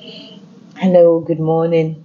Hello, good morning.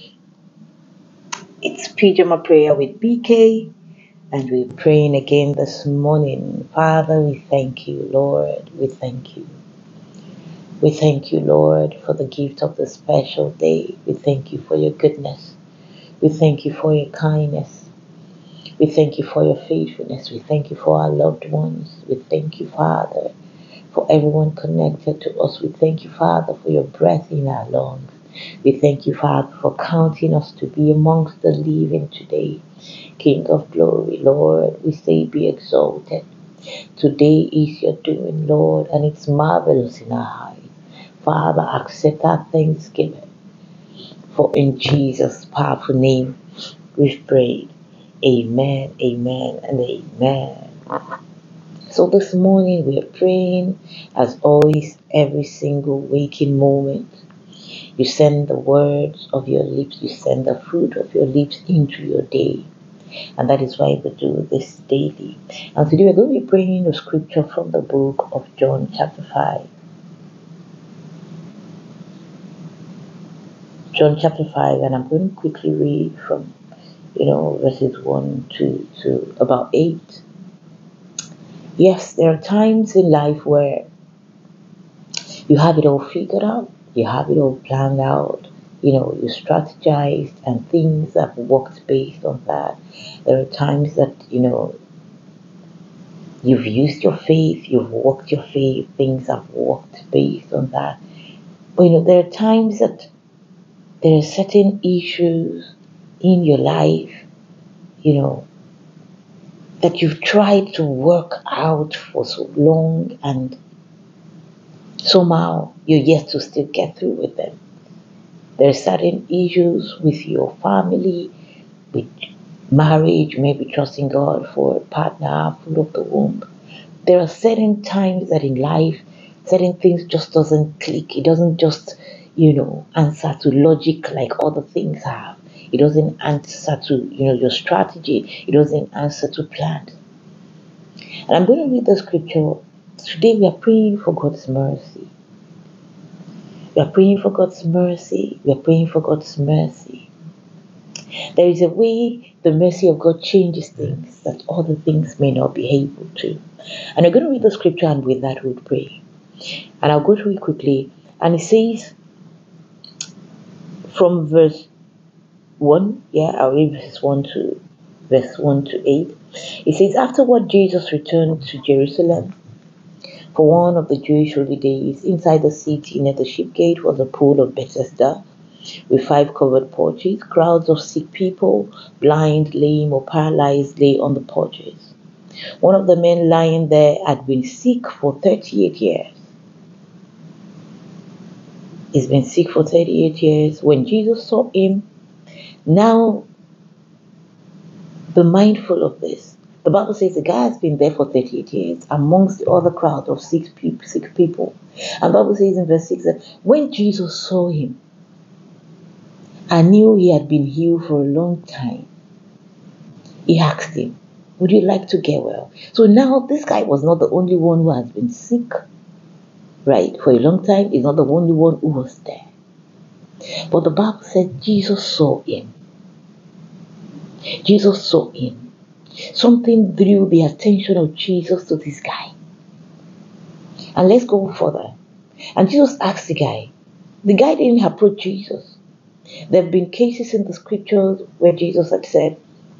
It's Pyjama Prayer with BK, and we're praying again this morning. Father, we thank you, Lord. We thank you. We thank you, Lord, for the gift of this special day. We thank you for your goodness. We thank you for your kindness. We thank you for your faithfulness. We thank you for our loved ones. We thank you, Father, for everyone connected to us. We thank you, Father, for your breath in our lungs. We thank you, Father, for counting us to be amongst the living today. King of glory, Lord, we say be exalted. Today is your doing, Lord, and it's marvelous in our eyes. Father, accept our thanksgiving. For in Jesus' powerful name we've prayed. Amen, amen, and amen. So this morning we are praying, as always, every single waking moment. You send the words of your lips, you send the fruit of your lips into your day. And that is why we do this daily. And today we're going to be praying the scripture from the book of John, chapter 5. John chapter 5, and I'm going to quickly read from, verses 1 to about 8. Yes, there are times in life where you have it all figured out, you have it all planned out, you strategized and things have worked based on that. There are times that, you've used your faith, you've walked your faith, things have worked based on that. But there are times that there are certain issues in your life, you know, that you've tried to work out for so long and somehow you're yet to still get through with them. There are certain issues with your family, with marriage, maybe trusting God for a partner, full of the womb. There are certain times that in life, certain things just doesn't click. It doesn't just, answer to logic like other things have. It doesn't answer to, your strategy. It doesn't answer to plans. And I'm going to read the scripture. Today we are praying for God's mercy. We are praying for God's mercy. We are praying for God's mercy. There is a way the mercy of God changes things that other things may not be able to. And I'm going to read the scripture, and with that we'll pray. And I'll go through it quickly. And it says from verse 1, I'll read verse 1 to 8. It says, afterward Jesus returned to Jerusalem for one of the Jewish holy days. Inside the city near the ship gate was a pool of Bethesda with 5 covered porches. Crowds of sick people, blind, lame, or paralyzed, lay on the porches. One of the men lying there had been sick for 38 years. He's been sick for 38 years. When Jesus saw him, now be mindful of this. The Bible says the guy has been there for 38 years amongst the other crowd of sick people. And the Bible says in verse 6 that when Jesus saw him, I knew he had been healed for a long time. He asked him, would you like to get well? So now this guy was not the only one who has been sick, right? For a long time, he's not the only one who was there. But the Bible said Jesus saw him. Jesus saw him. Something drew the attention of Jesus to this guy. And let's go further. And Jesus asked the guy. The guy didn't approach Jesus. There have been cases in the scriptures where Jesus had said,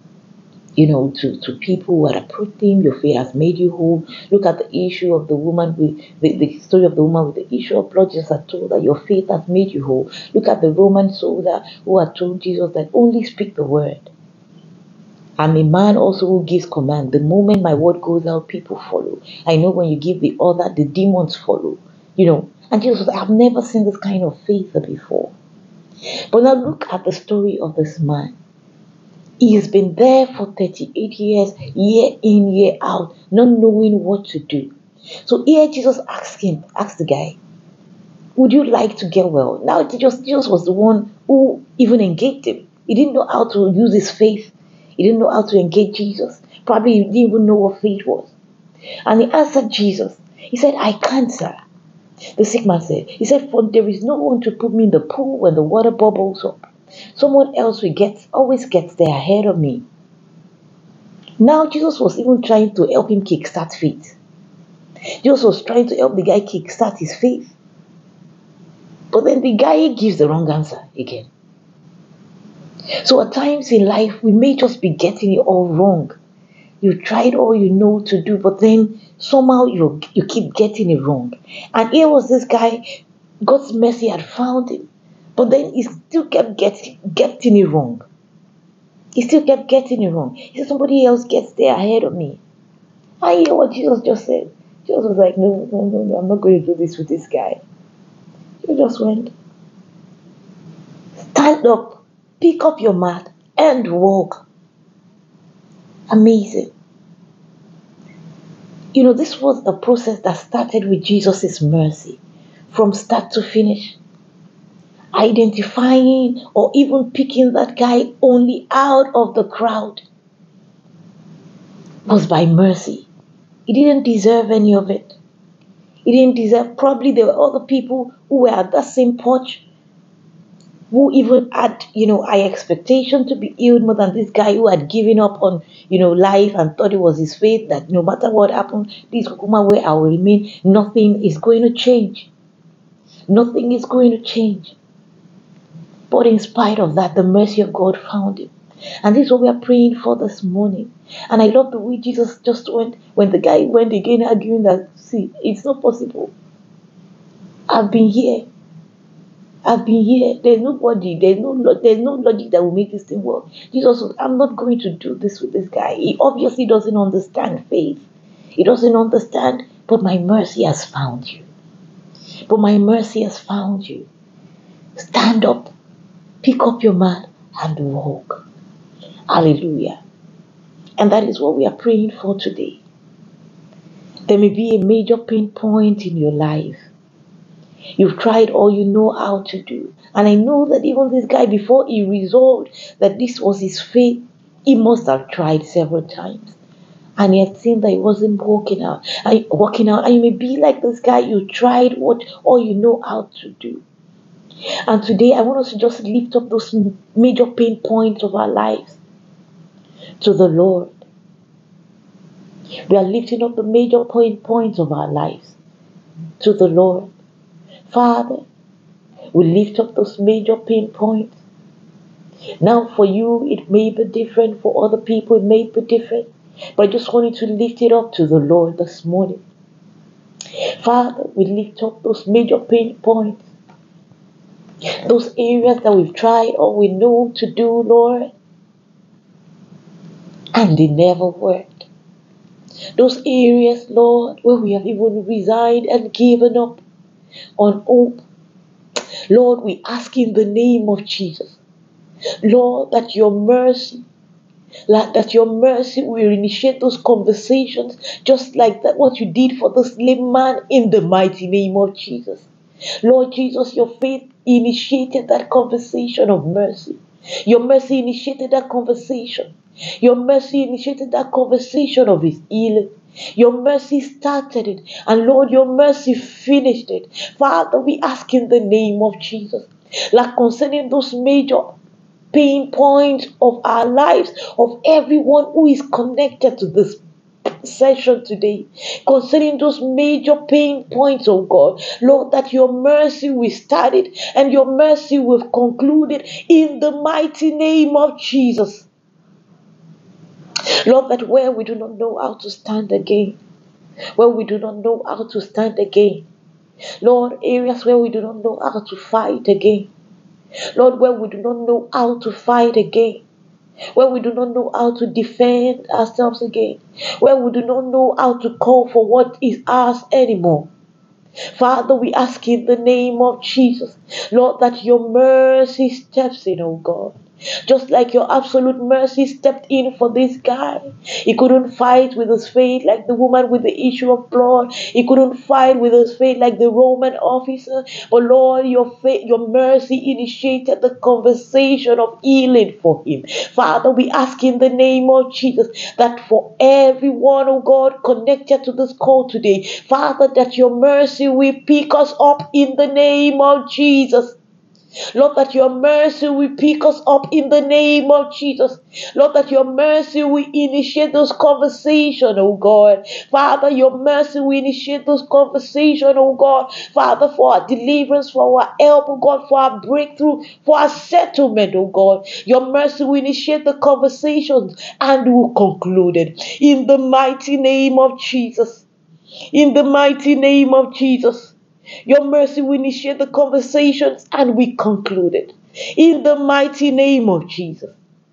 to people who had approached him, your faith has made you whole. Look at the issue of the woman with the story of the woman with the issue of blood. Jesus had told her, your faith has made you whole. Look at the Roman soldier who had told Jesus that only speak the word. I'm a man also who gives command. The moment my word goes out, people follow. I know when you give the order, the demons follow. And Jesus was like, I've never seen this kind of faith before. But now look at the story of this man. He has been there for 38 years, year in, year out, not knowing what to do. So here Jesus asked the guy, would you like to get well? Now Jesus was the one who even engaged him. He didn't know how to use his faith. He didn't know how to engage Jesus. Probably he didn't even know what faith was. And he answered Jesus. He said, I can't, sir. The sick man said, he said, for there is no one to put me in the pool when the water bubbles up. Someone else always gets there ahead of me. Now Jesus was even trying to help him kickstart faith. Jesus was trying to help the guy kickstart his faith. But then the guy gives the wrong answer again. So at times in life, we may just be getting it all wrong. You tried all you know to do, but then somehow you keep getting it wrong. And here was this guy, God's mercy had found him, but then he still kept getting it wrong. He still kept getting it wrong. He said, somebody else gets there ahead of me. I hear what Jesus just said. Jesus was like, no, I'm not going to do this with this guy. He just went, stand up, pick up your mat, and walk. Amazing. You know, this was a process that started with Jesus' mercy from start to finish. Identifying or even picking that guy only out of the crowd was by mercy. He didn't deserve any of it. He didn't deserve, probably there were other people who were at that same porch who even had, high expectation to be healed more than this guy who had given up on, life and thought it was his faith that no matter what happened, this woman where I will remain, nothing is going to change. Nothing is going to change. But in spite of that, the mercy of God found him. And this is what we are praying for this morning. And I love the way Jesus just went, when the guy went again arguing that, see, it's not possible. I've been here. There's nobody, there's no logic that will make this thing work. Jesus was, I'm not going to do this with this guy. He obviously doesn't understand faith. He doesn't understand, but my mercy has found you. But my mercy has found you. Stand up, pick up your mat, and walk. Hallelujah. And that is what we are praying for today. There may be a major pain point in your life. You've tried all you know how to do. And I know that even this guy, before he resolved that this was his fate, he must have tried several times. And he had seen that it wasn't working out. And you may be like this guy, you tried all you know how to do. And today I want us to just lift up those major pain points of our lives to the Lord. We are lifting up the major pain points of our lives to the Lord. Father, we lift up those major pain points. Now for you, it may be different. For other people, it may be different. But I just want you to lift it up to the Lord this morning. Father, we lift up those major pain points. Those areas that we've tried or we know to do, Lord, and they never worked. Those areas, Lord, where we have even resigned and given up on hope. Lord, we ask in the name of Jesus, Lord, that your mercy will initiate those conversations just like that, what you did for this lame man in the mighty name of Jesus. Lord Jesus, your faith initiated that conversation of mercy. Your mercy initiated that conversation. Your mercy initiated that conversation of his healing. Your mercy started it. And Lord, your mercy finished it. Father, we ask in the name of Jesus, like concerning those major pain points of our lives, of everyone who is connected to this session today, concerning those major pain points, oh God, Lord, that your mercy will start it and your mercy will conclude it in the mighty name of Jesus. Lord, that where we do not know how to stand again, Lord, areas where we do not know how to fight again, Lord, where we do not know how to fight again, where we do not know how to defend ourselves again, where we do not know how to call for what is ours anymore. Father, we ask in the name of Jesus, Lord, that your mercy steps in, oh God. Just like your absolute mercy stepped in for this guy. He couldn't fight with his faith like the woman with the issue of blood. He couldn't fight with his faith like the Roman officer. But Lord, your faith, your mercy initiated the conversation of healing for him. Father, we ask in the name of Jesus that for everyone, oh God, connected to this call today, Father, that your mercy will pick us up in the name of Jesus. Lord, that your mercy will pick us up in the name of Jesus. Lord, that your mercy will initiate those conversations, oh God. Father, your mercy will initiate those conversations, oh God. Father, for our deliverance, for our help, oh God, for our breakthrough, for our settlement, oh God. Your mercy will initiate the conversations and will conclude it. In the mighty name of Jesus. In the mighty name of Jesus. Your mercy will initiate the conversations and we conclude it. In the mighty name of Jesus.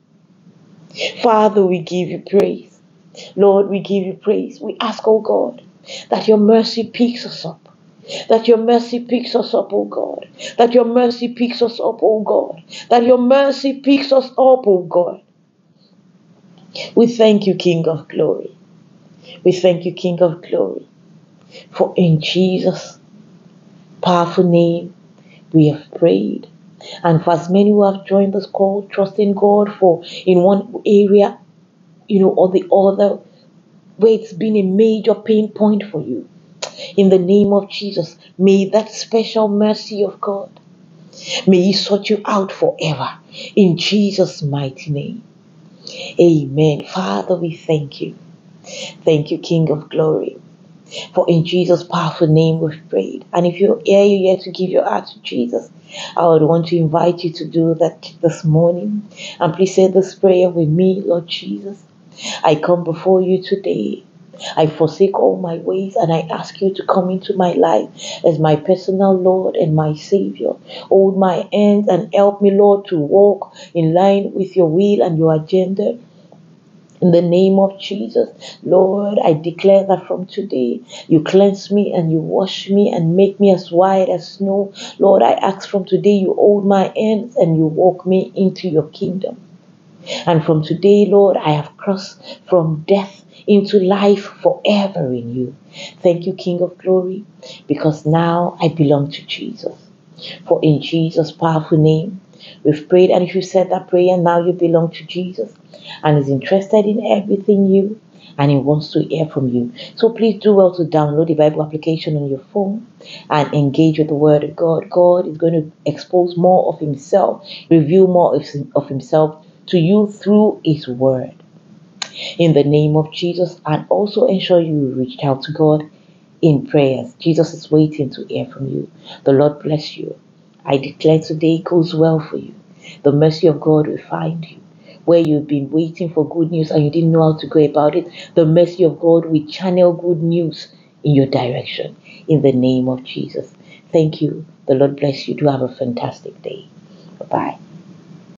Father, we give you praise. Lord, we give you praise. We ask, oh God, that your mercy picks us up. That your mercy picks us up, oh God. That your mercy picks us up, oh God. That your mercy picks us up, oh God. We thank you, King of glory. We thank you, King of glory. For in Jesus' powerful name, we have prayed. And for as many who have joined this call, trusting God for in one area, or the other, where it's been a major pain point for you, in the name of Jesus, may that special mercy of God, may He sort you out forever. In Jesus' mighty name. Amen. Father, we thank you. Thank you, King of glory. For in Jesus' powerful name we've prayed. And if you're here to give your heart to Jesus, I would want to invite you to do that this morning. And please say this prayer with me. Lord Jesus, I come before you today. I forsake all my ways and I ask you to come into my life as my personal Lord and my Savior. Hold my hands and help me, Lord, to walk in line with your will and your agenda. In the name of Jesus, Lord, I declare that from today, you cleanse me and you wash me and make me as white as snow. Lord, I ask from today, you hold my hands and you walk me into your kingdom. And from today, Lord, I have crossed from death into life forever in you. Thank you, King of glory, because now I belong to Jesus. For in Jesus' powerful name, we've prayed. And if you said that prayer, now you belong to Jesus and is interested in everything you, and He wants to hear from you. So please do well to download the Bible application on your phone and engage with the Word of God. God is going to expose more of Himself, reveal more of Himself to you through His Word. In the name of Jesus, and also ensure you reached out to God in prayers. Jesus is waiting to hear from you. The Lord bless you. I declare today goes well for you. The mercy of God will find you. Where you've been waiting for good news and you didn't know how to go about it, the mercy of God will channel good news in your direction. In the name of Jesus. Thank you. The Lord bless you. Do have a fantastic day. Bye-bye.